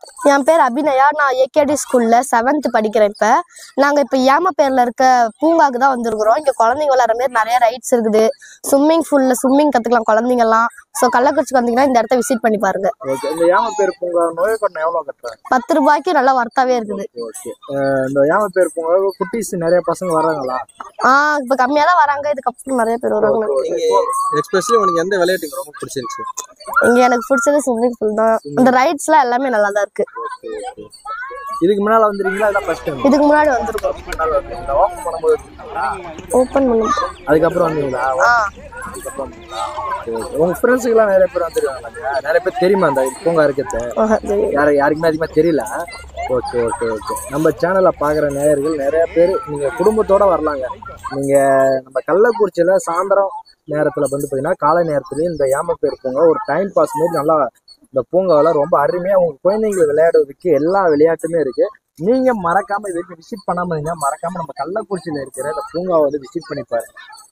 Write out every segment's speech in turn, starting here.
என் பேர் அபிநயா. நான் ஏகேடி ஸ்கூல்ல 7th படிக்கிறேன். நாங்க இப்ப ஏமப்பேர்ல இருக்க பூங்காக்கு தான் வந்திருக்கிறோம். இங்க குழந்தைங்க விளையாடுற மாதிரி நிறைய ரைட்ஸ் இருக்குது. ஸ்விம்மிங் பூல்ல ஸ்விம்மிங் கத்துக்கலாம் குழந்தைங்க எல்லாம். சோ கள்ளக்குறிச்சிக்கு வந்தீங்கன்னா இந்த இடத்த விசிட் பண்ணி பாருங்க. இந்த ஏமப்பேர் பூங்கா நுழைவுக்கட்டணம் எவ்வளவு கட்டுறாங்க? 10 ரூபாய்க்கு நல்லா வர்த்தாவே இருக்குது. இந்த ஏமப்பேர் பூங்கா குட்டீஸ் நிறைய பசங்க வராங்களா? இப்ப கம்மியா தான் வராங்க. இதுக்கப்புறம் நிறைய பேர் வருவாங்க. எஸ்பெஷலி உனக்கு எந்த விளையாட்டு ரொம்ப பிடிச்சிருந்துச்சு? இங்க எனக்கு பிடிச்சது ஸ்விம்மிங் பூல் தான். இந்த ரைட்ஸ் எல்லாம் எல்லாமே நல்லா தான் இருக்கு. இதுக்கு முன்னால வந்துறீங்களா? இல்ல ஃபர்ஸ்ட் டைம்? இதுக்கு முன்னாடி வந்திருக்கோம். ஓபன் பண்ணும்போது ஓபன் பண்ணுங்க. அதுக்கப்புறம் வந்தீங்களா? உங்க ஃப்ரெண்ட்ஸுக்கு எல்லாம் நிறைய பேர் வந்துருக்காங்க. நிறைய பேர் தெரியுமா அந்த பூங்கா இருக்கிறது? யாருக்குமே அதிகமா தெரியல. Okay okay okay. நம்ம சேனலை பாக்குற நேயர்கள் நிறைய பேர் நீங்க குடும்பத்தோட வரலாங்க. நீங்க நம்ம கள்ளக்குறிச்சியில சாயந்தரம் நேரத்துல வந்து பாத்தீங்கன்னா காலை நேரத்துலயும் இந்த ஏமப்பேர் பூங்கா ஒரு டைம் பாஸ் மாதிரி நல்லா இந்த பூங்காவில் ரொம்ப அருமையா உங்க குழந்தைங்களை விளையாடுறதுக்கு எல்லா விளையாட்டுமே இருக்கு. நீங்க மறக்காம இது வரைக்கும் விசிட் பண்ணாம இருந்தீங்கன்னா மறக்காம நம்ம கள்ளக்குறிச்சியில இருக்கிற இந்த பூங்காவை வந்து விசிட் பண்ணி பாருங்க.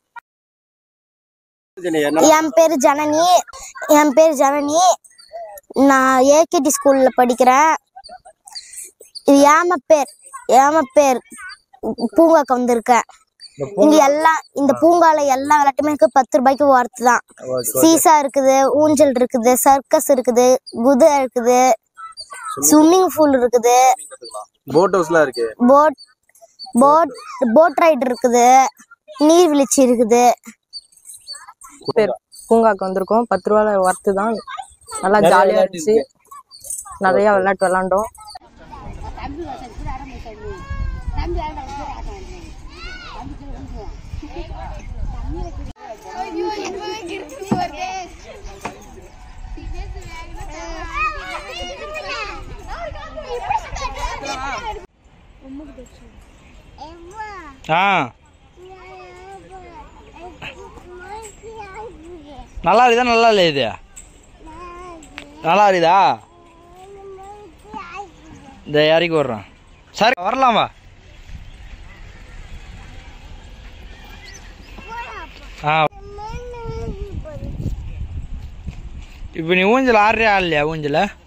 என் பேர் ஜனனி. நான் ஏகேடி ஸ்கூல்ல படிக்கிறேன். இது ஏமப்பேர் பூங்காக்கு வந்திருக்கேன். இங்க எல்லாம் இந்த பூங்கால எல்லா விளையாட்டுமே இருக்கு. 10 ரூபாய்க்கு ஒர்த்து தான். சீசா இருக்குது, ஊஞ்சல் இருக்குது, சர்க்கஸ் இருக்குது, குதிரை இருக்குது, ஸ்விம்மிங் பூல் இருக்குது, போட் ஹவுஸ்லாம் இருக்கு, போட் ரைடு இருக்குது, நீர்வீழ்ச்சி இருக்குது. பூங்காக்கு வந்திருக்கோம். 10 ரூபாய் ஒர்த்து தான். நல்லா ஜாலியா இருந்துச்சு. நிறைய விளையாட்டு விளையாண்டோம். நல்லா இருக்குதா? நல்லா இல்லை இது நல்லா இருக்குதா? இந்த யாருக்கு வர்றோம்? சரி வரலாமா? இப்போ நீ ஊஞ்சல் ஆடுறியா? ஆடலையா ஊஞ்சல?